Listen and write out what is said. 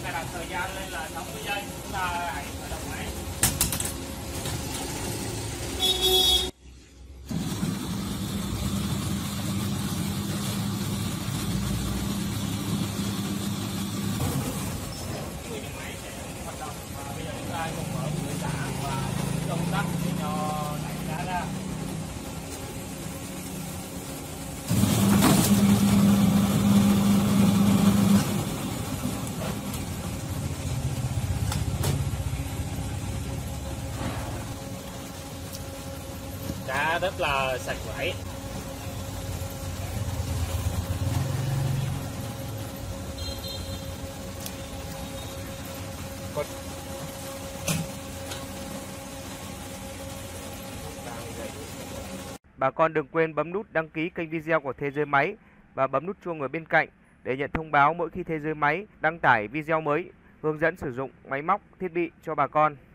cài đặt thời gian lên là 60 giây, chúng ta hãy khởi động máy. Máy sẽ hoạt động và bây giờ chúng ta cùng mở cửa xả và công tắc để cho đẩy đá ra. Đá rất là sạch vải. Bà con đừng quên bấm nút đăng ký kênh video của Thế Giới Máy và bấm nút chuông ở bên cạnh để nhận thông báo mỗi khi Thế Giới Máy đăng tải video mới hướng dẫn sử dụng máy móc, thiết bị cho bà con.